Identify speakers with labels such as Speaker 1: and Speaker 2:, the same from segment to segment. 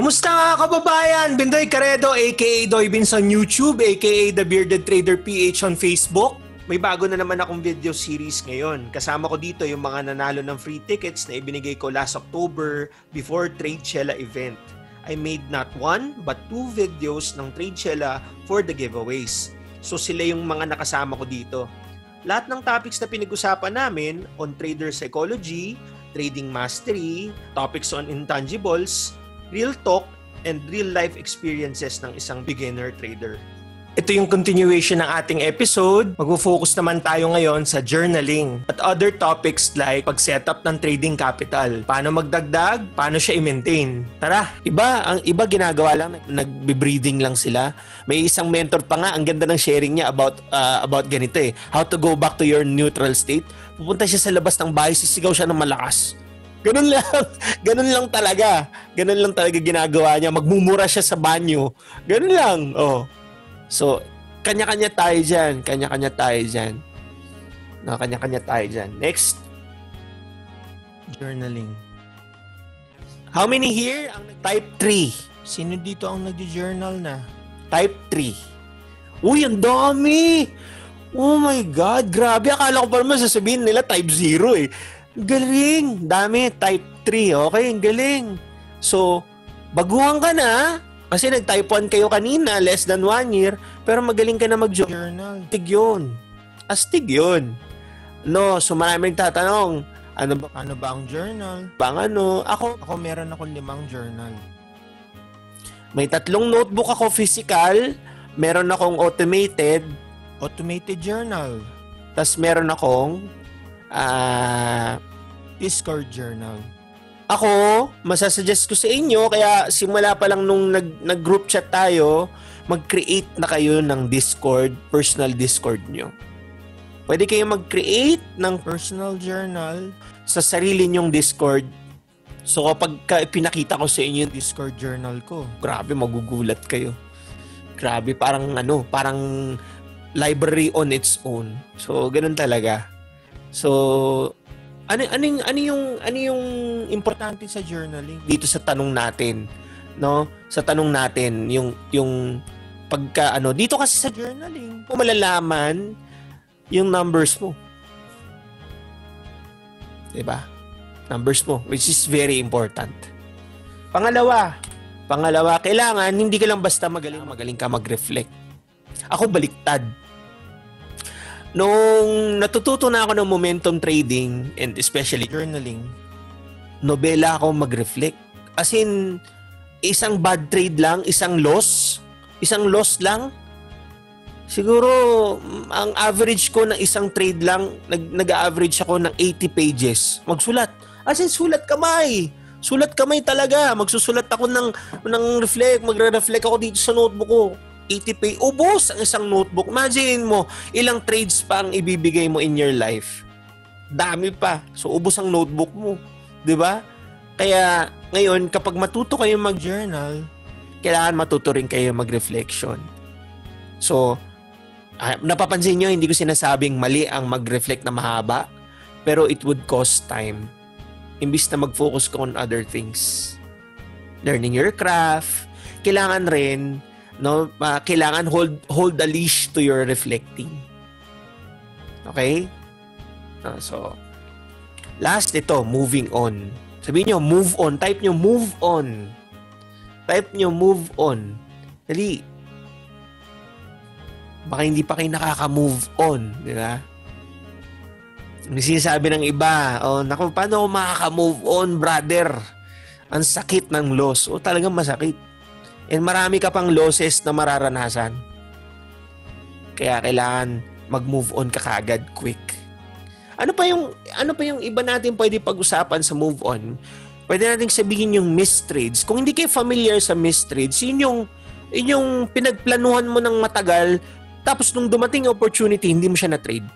Speaker 1: Kumusta mga kababayan? Bindoy Caredo aka Doybins on YouTube aka The Bearded Trader PH on Facebook. May bago na naman akong video series ngayon. Kasama ko dito yung mga nanalo ng free tickets na ibinigay ko last October before Tradeshella event. I made not one but two videos ng Tradeshella for the giveaways. So sila yung mga nakasama ko dito. Lahat ng topics na pinag-usapan namin on trader psychology, trading mastery, topics on intangibles, real talk, and real-life experiences ng isang beginner trader. Ito yung continuation ng ating episode. Mag-focus naman tayo ngayon sa journaling at other topics like pag-setup ng trading capital. Paano magdagdag? Paano siya i-maintain? Tara, ang iba ginagawa lang, nagbe-breathing lang sila. May isang mentor pa nga, ang ganda ng sharing niya about ganito eh. How to go back to your neutral state. Pupunta siya sa labas ng bahay, sisigaw siya ng malakas. Ganun lang talaga ginagawa niya. Magmumura siya sa banyo. Ganun lang. Oh. So, kanya-kanya tayo dyan. Next. Journaling. How many here ang type 3? Sino dito ang nag-journal na? Type 3. Uy, ang dami! Oh my God, grabe. Akala ko pa naman sasabihin nila type 0 eh. Galing! Dami, type 3. Okay, galing. So, baguhan ka na. Kasi nag-type 1 kayo kanina, less than 1 year, pero magaling ka na mag-journal. Astig yun. No, so maraming tatanong, ano ba ang journal? Ako meron akong 5 journal. May 3 notebook ako physical, meron akong automated journal. Tapos meron akong Discord journal. Ako, masasuggest ko sa inyo, kaya simula pa lang nung nag-group chat tayo, mag-create na kayo ng Discord, personal Discord nyo. Pwede kayo mag-create ng personal journal sa sarili nyong Discord. So kapag pinakita ko sa inyo yung Discord journal ko, grabe, magugulat kayo. Grabe, parang library on its own. So, ganun talaga. So, ano yung importante sa journaling dito sa tanong natin, no? Sa tanong natin yung pagka dito kasi sa journaling, malalaman yung numbers mo. 'Di ba? Numbers mo, which is very important. Pangalawa, kailangan hindi ka lang basta magaling ka mag-reflect. Ako baliktad. Nung natututo na ako ng momentum trading and especially journaling, nobela ako mag-reflect. As in, isang bad trade lang, isang loss lang. Siguro, ang average ko ng isang trade lang, nag-average ako ng 80 pages. Magsulat. As in, sulat kamay talaga. Magsusulat ako ng reflect, magre-reflect ako dito sa notebook ko. 80 page, ubos ang isang notebook. Imagine mo, ilang trades pa ang ibibigay mo in your life. Dami pa. So, ubos ang notebook mo. 'Di ba? Kaya, ngayon, kapag matuto kayo mag-journal, kailangan matuto rin kayo mag-reflection. So, napapansin nyo, hindi ko sinasabing mali ang mag-reflect na mahaba, pero it would cost time. Imbis na mag-focus ka on other things. Learning your craft, kailangan rin kailangan hold the leash to your reflecting. Okay? So, last ito, moving on. Sabihin nyo, move on. Type nyo, move on. Dali. Baka hindi pa kayo nakaka-move on. Di ba? Ang sinasabi ng iba, naku, paano ako makaka-move on, brother? Ang sakit ng loss. Talagang masakit. And marami ka pang losses na mararanasan. Kaya kailangan mag-move on ka kaagad quick. Ano pa yung iba natin pwede pag-usapan sa move on? Pwede nating sabihin yung missed trades. Kung hindi kayo familiar sa missed trades, yun yung pinagplanuhan mo ng matagal, tapos nung dumating yung opportunity, hindi mo siya na-trade.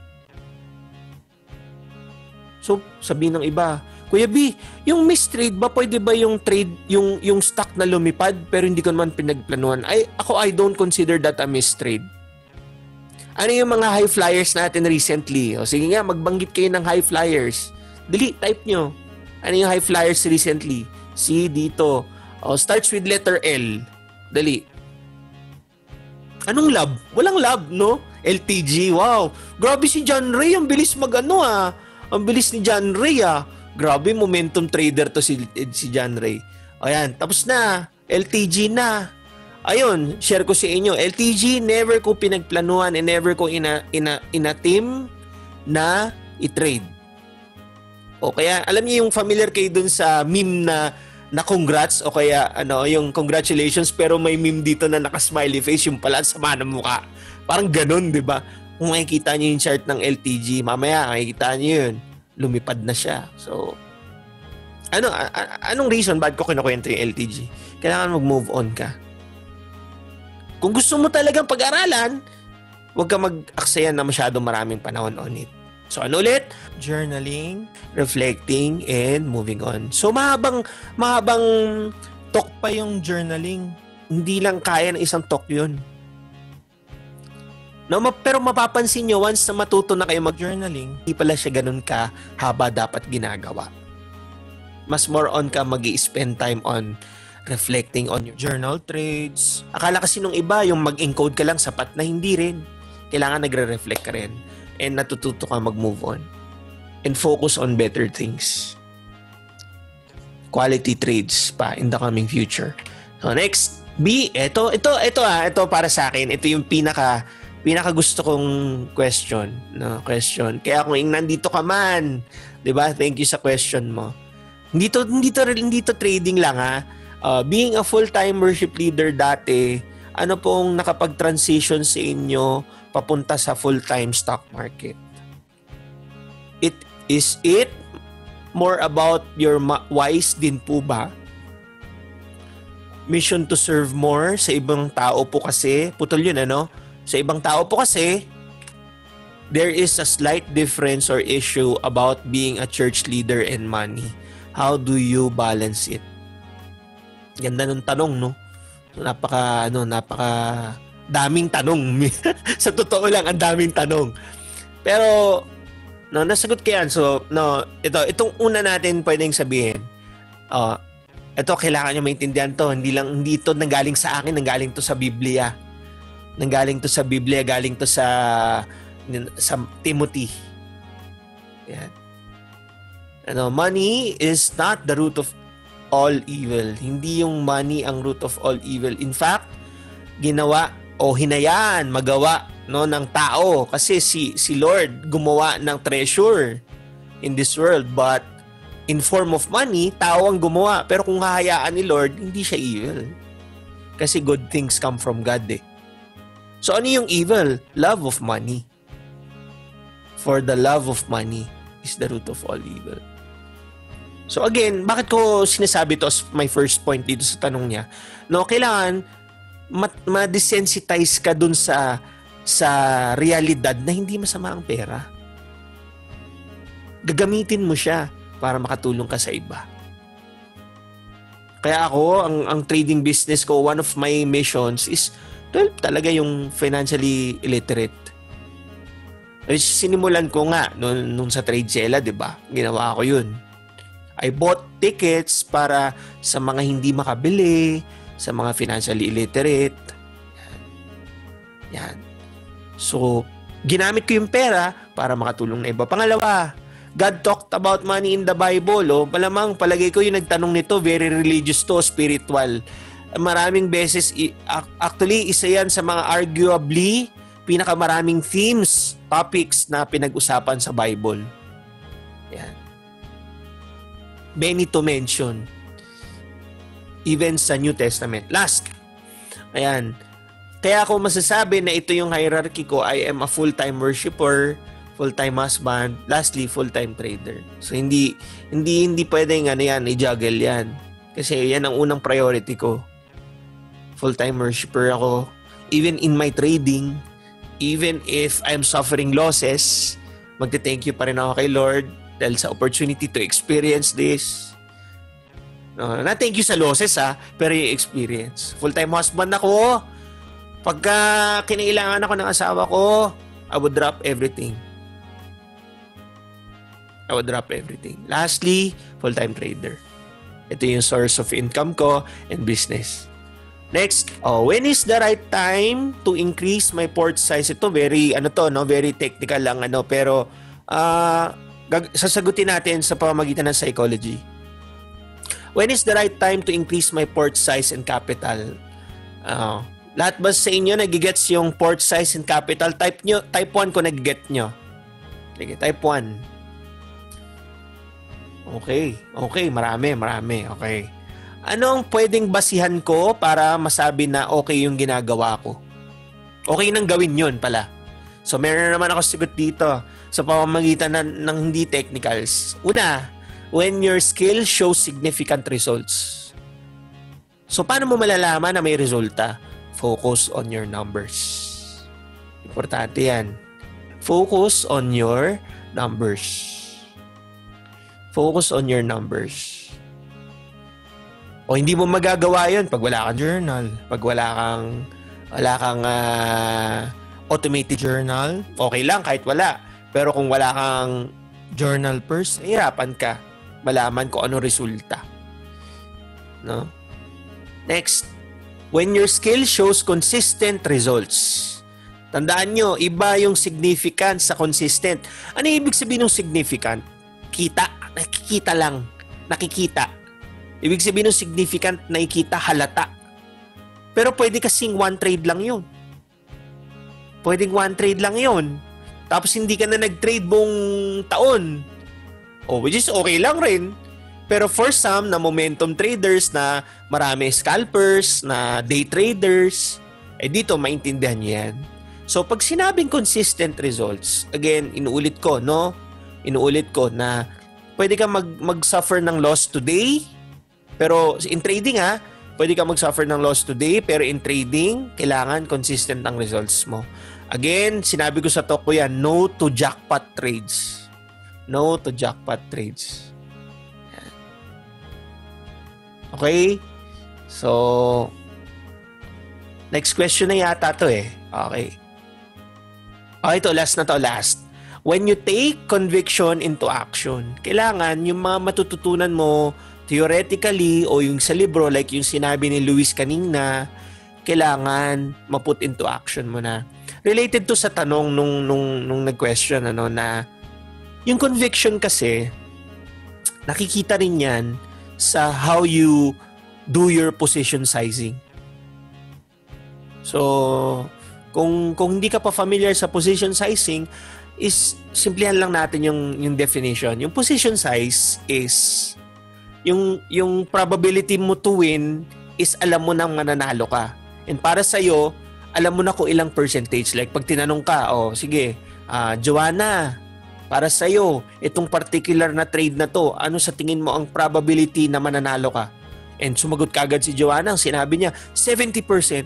Speaker 1: So, sabihin ng iba, Kuya B, yung mistrade ba, pwede ba yung trade, yung stock na lumipad pero hindi ko naman pinagplanuhan? I don't consider that a mistrade. Ano yung mga high flyers natin recently? O sige nga, magbanggit kayo ng high flyers. Dali, type nyo. Ano yung high flyers recently? See dito, Oh, starts with letter L. Dali. Anong love? Walang love, no? LTG, wow. Grabe si John Ray, ang bilis mag-ano ah. Ang bilis ni John Ray ah. Grabe, momentum trader to si John Ray. Ayan, tapos na. LTG na. Ayun, share ko sa inyo. LTG, never ko pinagplanuhan and never ko ina-team na i-trade. O kaya, alam niyo yung familiar kayo dun sa meme na congrats o kaya yung congratulations pero may meme dito na naka-smiley face yung pala sama ng mukha. Parang ganun, di ba? Kung makikita niyo yung chart ng LTG, mamaya makikita niyo yun. Lumipad na siya. So, anong reason bakit ko kinukwento yung LTG? Kailangan mag-move on ka. Kung gusto mo talagang pag-aralan, huwag ka mag-aksaya na masyadong maraming panahon on it. So ano ulit? Journaling, reflecting, and moving on. So mahabang talk pa yung journaling. Hindi lang kaya ng isang talk yun. No, pero mapapansin nyo, once na matuto na kayo mag-journaling, hindi pala siya ganun ka haba dapat ginagawa. Mas more on ka mag-i-spend time on reflecting on your journal trades. Akala kasi nung iba, yung mag-encode ka lang sapat na, hindi rin. Kailangan nagre-reflect ka rin. And natututo ka mag-move on. And focus on better things. Quality trades pa in the coming future. So next, B. Ito para sa akin. Ito yung pinaka gusto kong question. No, question. Kaya kung nandito ka man, 'di ba? Thank you sa question mo. Hindi to trading lang ha. Being a full-time worship leader dati, ano pong nakapag-transition sa inyo papunta sa full-time stock market? Is it more about your whys din po ba? Mission to serve more sa ibang tao po kasi, putol yun sa ibang tao po kasi, there is a slight difference or issue about being a church leader and money. How do you balance it? Ganda ng tanong, no? So, napaka daming tanong. Sa totoo lang, ang daming tanong. Pero, nasagot ko yan. So, itong una natin pwedeng sabihin. Ito, kailangan nyo maintindihan to. Hindi ito nanggaling sa akin, nanggaling to sa Biblia. Galing to sa Timothy. Yan. Money is not the root of all evil. Hindi yung money ang root of all evil. In fact, ginawa o hinayaan magawa ng tao kasi si Lord gumawa ng treasure in this world, but in form of money, tao ang gumawa. Pero kung hahayaan ni Lord, hindi siya evil. Kasi good things come from God eh. So ano yung evil? Love of money. For the love of money is the root of all evil. So again, bakit ko sinasabi to as my first point dito sa tanong niya? Kailangan ma-desensitize ka dun sa realidad na hindi masama ang pera. Gagamitin mo siya para makatulong ka sa iba. Kaya ako, ang trading business ko, one of my missions is talaga yung financially illiterate. Sinimulan ko nga nung sa Tradezilla, 'di ba? Ginawa ko 'yun. I bought tickets para sa mga hindi makabili, sa mga financially illiterate. Yan. So, ginamit ko yung pera para makatulong na iba. Pangalawa, God talked about money in the Bible. Malamang palagay ko yung nagtanong nito, very religious to, spiritual. Maraming beses, actually, isa yan sa mga arguably pinakamaraming themes, topics na pinag-usapan sa Bible. Yan. Many to mention. Even sa New Testament. Last. Ayan. Kaya ako masasabi na ito yung hierarchy ko. I am a full-time worshiper, full-time husband, lastly, full-time trader. So, hindi pwedeng i-juggle yan. Kasi yan ang unang priority ko. Full-time worshiper ako. Even in my trading, even if I'm suffering losses, magte-thank you pa rin ako kay Lord dahil sa opportunity to experience this. Na-thank you sa losses pero yung experience. Full-time husband ako. Pagka kinailangan ako ng asawa ko, I would drop everything. Lastly, full-time trader. Ito yung source of income ko and business. Next, when is the right time to increase my port size? Ito very very technical lang pero sasagutin natin sa pamamagitan ng psychology. When is the right time to increase my port size and capital? Lahat ba sa inyo nagigets yung port size and capital? Type 1 ko nagiget nyo. Sige, type 1. Okay, marami. Okay. Ano ang pwedeng basihan ko para masabi na okay yung ginagawa ko? Okay nang gawin yun pala. So, meron na naman ako sagot dito sa pamamagitan ng hindi technicals. Una, when your skill shows significant results. So, paano mo malalaman na may resulta? Focus on your numbers. Importante yan. Focus on your numbers. Focus on your numbers. O hindi mo magagawa yun pag wala kang journal, pag wala kang automated journal, okay lang kahit wala. Pero kung wala kang journal first, hirapan ka malaman kung ano resulta. No? Next, when your skill shows consistent results. Tandaan nyo, iba yung significant sa consistent. Ano ibig sabihin ng significant? Nakikita lang. Nakikita. Ibig sabihin ng significant, nakikita, halata. Pero pwede kasing one trade lang yun. Pwedeng one trade lang yun. Tapos hindi ka na nag-trade buong taon. Which is okay lang rin. Pero for some na momentum traders, na marami scalpers, na day traders, dito maintindihan nyo yan. So pag sinabing consistent results, again, inuulit ko na pwede ka mag-suffer ng loss today. Pero in trading pwede ka mag-suffer ng loss today, pero in trading, kailangan consistent ang results mo. Again, sinabi ko sa talk ko yan, no to jackpot trades. No to jackpot trades. Okay? So, next question na yata to Okay. Okay, last. When you take conviction into action, kailangan yung mga matututunan mo theoretically o yung sa libro, like yung sinabi ni Luis kanina, kailangan ma-put into action mo na. Related to sa tanong nung nag-question, na yung conviction kasi, nakikita rin yan sa how you do your position sizing. So, kung hindi ka pa familiar sa position sizing, is simplihan lang natin yung definition. Yung position size is yung probability mo to win is alam mo nang mananalo ka. And para sa'yo, alam mo na kung ilang percentage. Like pag tinanong ka, sige, Joanna, para sa'yo, itong particular na trade na to, ano sa tingin mo ang probability na mananalo ka? And sumagot kagad si Joanna, ang sinabi niya, 70%.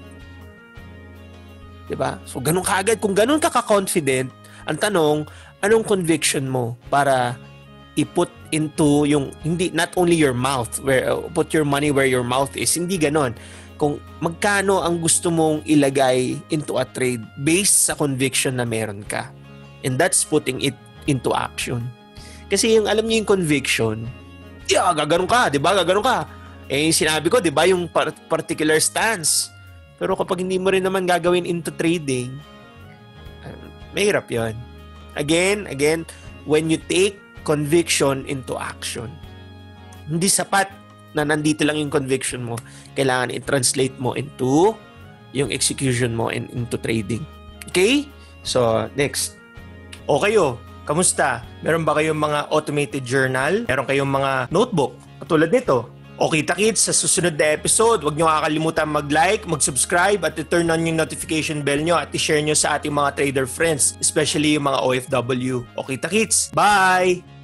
Speaker 1: Diba? So ganun kagad. Kung ganun ka ka-confident, ang tanong, anong conviction mo para i-put into yung hindi not only your mouth, where put your money where your mouth is, hindi ganon. Kung magkano ang gusto mong ilagay into a trade based sa conviction na meron ka, and that's putting it into action. Kasi yung alam niyo yung conviction, gaganon ka, di ba? Gaganon ka. Yung sinabi ko, di ba, yung particular stance. Pero kapag hindi mo rin naman gagawin into trading, mahirap yun. Again, when you take conviction into action, hindi sapat na nandito lang yung conviction mo. Kailangan i-translate mo into yung execution mo and into trading. Okay? So, next. O kayo, kamusta? Meron ba kayong mga automated journal? Meron kayong mga notebook? Katulad nito. Okay, kita-kits sa susunod na episode. Huwag nyo kakalimutan mag-like, mag-subscribe at i-turn on yung notification bell nyo at i-share nyo sa ating mga trader friends, especially yung mga OFW. Okay, kita-kits. Bye!